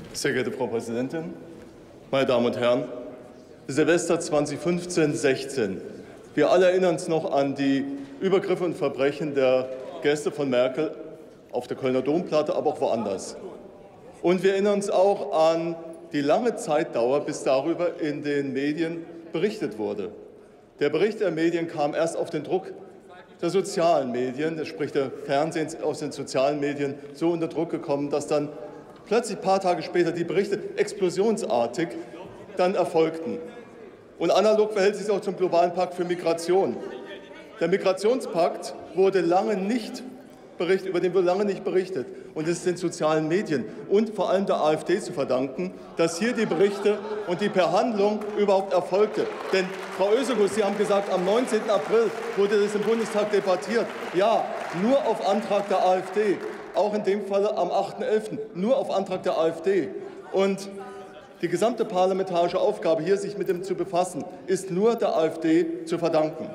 Sehr geehrte Frau Präsidentin, meine Damen und Herren! Silvester 2015-16. Wir alle erinnern uns noch an die Übergriffe und Verbrechen der Gäste von Merkel auf der Kölner Domplatte, aber auch woanders. Und wir erinnern uns auch an die lange Zeitdauer, bis darüber in den Medien berichtet wurde. Der Bericht der Medien kam erst auf den Druck der sozialen Medien, sprich der Fernsehen aus den sozialen Medien, so unter Druck gekommen, dass dann plötzlich ein paar Tage später die Berichte explosionsartig dann erfolgten. Und analog verhält sich auch zum globalen Pakt für Migration. Der Migrationspakt wurde lange nicht berichtet, über den wurde lange nicht berichtet. Und es ist den sozialen Medien und vor allem der AfD zu verdanken, dass hier die Berichte und die Behandlung überhaupt erfolgte. Denn, Frau Özegul, Sie haben gesagt, am 19. April wurde das im Bundestag debattiert. Ja, nur auf Antrag der AfD. Auch in dem Falle am 8.11. nur auf Antrag der AfD. Und die gesamte parlamentarische Aufgabe, hier sich mit dem zu befassen, ist nur der AfD zu verdanken.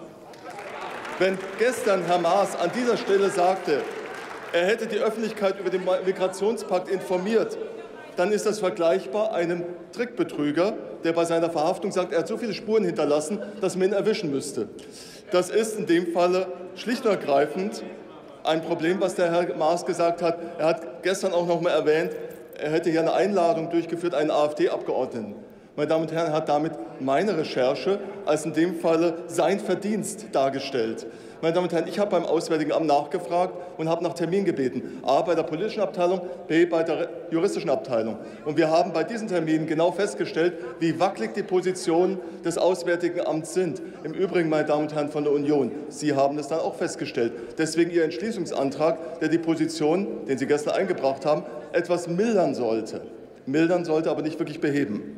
Wenn gestern Herr Maas an dieser Stelle sagte, er hätte die Öffentlichkeit über den Migrationspakt informiert, dann ist das vergleichbar einem Trickbetrüger, der bei seiner Verhaftung sagt, er hat so viele Spuren hinterlassen, dass man ihn erwischen müsste. Das ist in dem Falle schlicht und ergreifend ein Problem, was der Herr Maas gesagt hat. Er hat gestern auch noch mal erwähnt, er hätte hier eine Einladung durchgeführt, einen AfD-Abgeordneten. Meine Damen und Herren, er hat damit meine Recherche als in dem Falle sein Verdienst dargestellt. Meine Damen und Herren, ich habe beim Auswärtigen Amt nachgefragt und habe nach Termin gebeten. A, bei der politischen Abteilung, B, bei der juristischen Abteilung. Und wir haben bei diesen Terminen genau festgestellt, wie wackelig die Positionen des Auswärtigen Amts sind. Im Übrigen, meine Damen und Herren von der Union, Sie haben das dann auch festgestellt. Deswegen Ihr Entschließungsantrag, der die Position, den Sie gestern eingebracht haben, etwas mildern sollte. Mildern sollte, aber nicht wirklich beheben.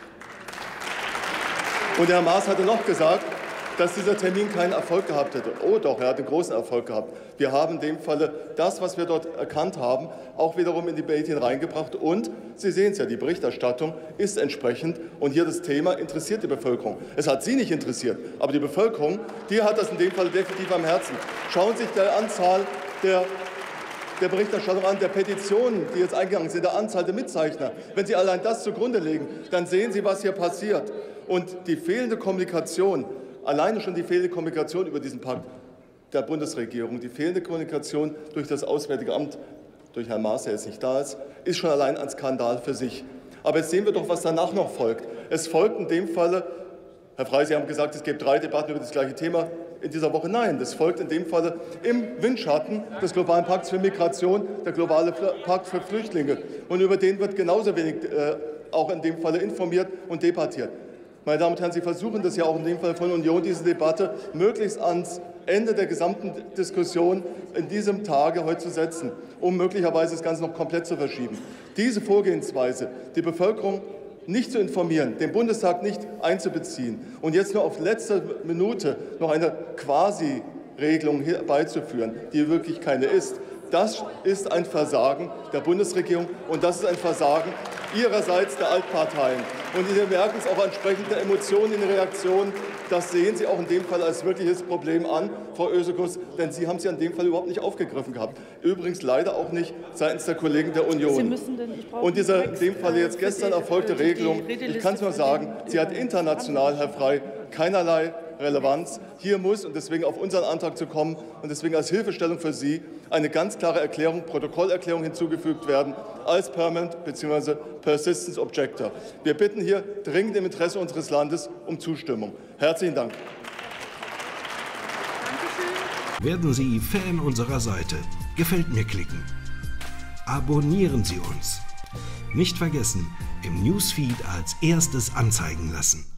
Und Herr Maas hatte noch gesagt, dass dieser Termin keinen Erfolg gehabt hätte. Oh doch, er hat einen großen Erfolg gehabt. Wir haben in dem Falle das, was wir dort erkannt haben, auch wiederum in die Medien reingebracht. Und Sie sehen es ja, die Berichterstattung ist entsprechend. Und hier das Thema interessiert die Bevölkerung. Es hat Sie nicht interessiert, aber die Bevölkerung, die hat das in dem Fall definitiv am Herzen. Schauen Sie sich die Anzahl der Berichterstattung an, der Petitionen, die jetzt eingegangen sind, der Anzahl der Mitzeichner. Wenn Sie allein das zugrunde legen, dann sehen Sie, was hier passiert. Und die fehlende Kommunikation, alleine schon die fehlende Kommunikation über diesen Pakt der Bundesregierung, die fehlende Kommunikation durch das Auswärtige Amt, durch Herrn Maas, der jetzt nicht da ist schon allein ein Skandal für sich. Aber jetzt sehen wir doch, was danach noch folgt. Es folgt in dem Falle, Herr Frey, Sie haben gesagt, es gibt 3 Debatten über das gleiche Thema in dieser Woche. Nein, das folgt in dem Falle im Windschatten des globalen Pakts für Migration, der globale Pakt für Flüchtlinge. Und über den wird genauso wenig auch in dem Falle informiert und debattiert. Meine Damen und Herren, Sie versuchen das ja auch in dem Fall von Union, diese Debatte möglichst ans Ende der gesamten Diskussion in diesem Tage heute zu setzen, um möglicherweise das Ganze noch komplett zu verschieben. Diese Vorgehensweise, die Bevölkerung nicht zu informieren, den Bundestag nicht einzubeziehen und jetzt nur auf letzte Minute noch eine Quasi-Regelung herbeizuführen, die wirklich keine ist, das ist ein Versagen der Bundesregierung und das ist ein Versagen Ihrerseits der Altparteien. Und Sie merken es auch entsprechend der Emotionen in den Reaktionen. Das sehen Sie auch in dem Fall als wirkliches Problem an, Frau Özegul, denn Sie haben es ja in dem Fall überhaupt nicht aufgegriffen gehabt. Übrigens leider auch nicht seitens der Kollegen der Union. Und diese in dem Fall jetzt gestern erfolgte Regelung, ich kann es nur sagen, sie hat international, Herr Frey, keinerlei Relevanz. Hier muss, und deswegen auf unseren Antrag zu kommen und deswegen als Hilfestellung für Sie, eine ganz klare Erklärung, Protokollerklärung hinzugefügt werden als Permanent bzw. Persistence Objector. Wir bitten hier dringend im Interesse unseres Landes um Zustimmung. Herzlichen Dank. Werden Sie Fan unserer Seite. Gefällt mir klicken. Abonnieren Sie uns. Nicht vergessen, im Newsfeed als erstes anzeigen lassen.